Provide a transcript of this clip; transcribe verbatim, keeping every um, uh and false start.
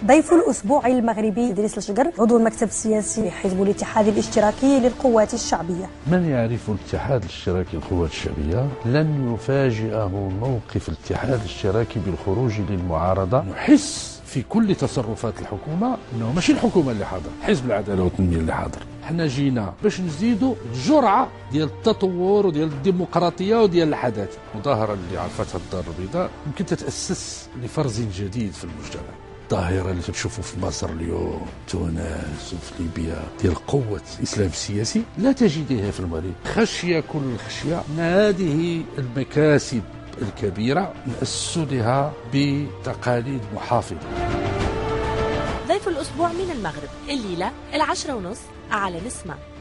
ضيف الأسبوع المغربي إدريس الشقر، عضو المكتب السياسي حزب الاتحاد الاشتراكي للقوات الشعبية. من يعرف الاتحاد الاشتراكي للقوات الشعبية لن يفاجئه موقف الاتحاد الاشتراكي بالخروج للمعارضة. نحس في كل تصرفات الحكومة انه ماشي الحكومة اللي حاضر، حزب العدالة والتنمية اللي حاضر. حنا جينا باش نزيدوا الجرعة ديال التطور وديال الديمقراطية وديال الحداثة. المظاهرة اللي عرفتها الدار البيضاء يمكن تتأسس لفرز جديد في المجتمع. الظاهرة اللي تشوفوا في مصر اليوم، تونس وفي ليبيا ديال قوة الإسلام السياسي لا تجديها في المغرب. خشية كل الخشية أن هذه المكاسب الكبيرة نأسس لها بتقاليد محافظة. ضيف الأسبوع من المغرب الليلة العشرة ونص على نسمة.